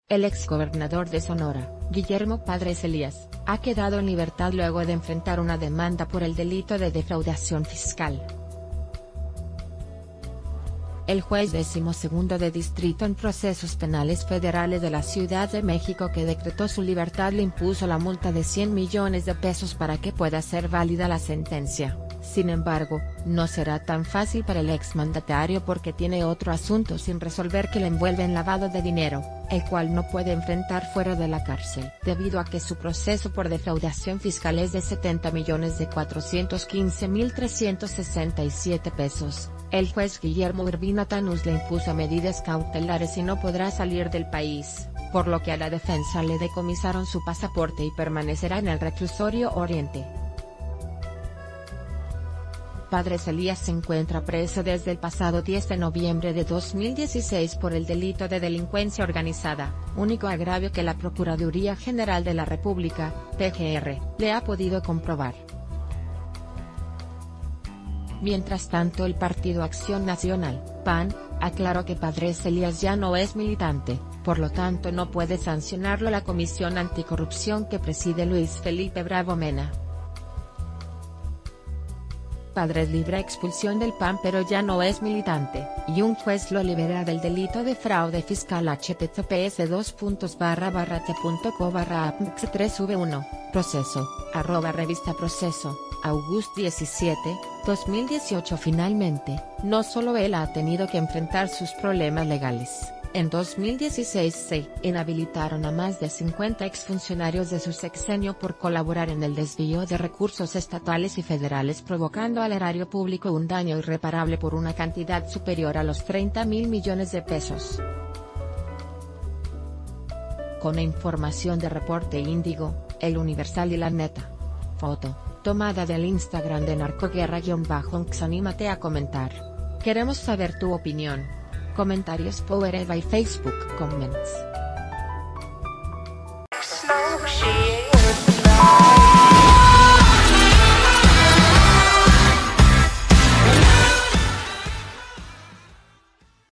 El exgobernador de Sonora, Guillermo Padres Elías, ha quedado en libertad luego de enfrentar una demanda por el delito de defraudación fiscal. El juez 12º de Distrito en Procesos Penales Federales de la Ciudad de México que decretó su libertad le impuso la multa de 100 millones de pesos para que pueda ser válida la sentencia. Sin embargo, no será tan fácil para el exmandatario porque tiene otro asunto sin resolver que le envuelve en lavado de dinero, el cual no puede enfrentar fuera de la cárcel. Debido a que su proceso por defraudación fiscal es de 70.415.367 pesos, el juez Guillermo Urbina Tanús le impuso medidas cautelares y no podrá salir del país, por lo que a la defensa le decomisaron su pasaporte y permanecerá en el reclusorio Oriente. Padres Elías se encuentra preso desde el pasado 10 de noviembre de 2016 por el delito de delincuencia organizada, único agravio que la Procuraduría General de la República, PGR, le ha podido comprobar. Mientras tanto el Partido Acción Nacional, PAN, aclaró que Padres Elías ya no es militante, por lo tanto no puede sancionarlo la Comisión Anticorrupción que preside Luis Felipe Bravo Mena. Padres libre expulsión del PAN pero ya no es militante, y un juez lo libera del delito de fraude fiscal. https://t.co/apnx3v1, proceso, @revista Proceso, August 17, 2018. Finalmente, no solo él ha tenido que enfrentar sus problemas legales. En 2016 se inhabilitaron a más de 50 exfuncionarios de su sexenio por colaborar en el desvío de recursos estatales y federales provocando al erario público un daño irreparable por una cantidad superior a los 30.000 millones de pesos. Con información de Reporte Índigo, El Universal y La Neta. Foto, tomada del Instagram de Narcoguerra-Nx. Anímate a comentar. Queremos saber tu opinión. Comentarios powered by Facebook Comments.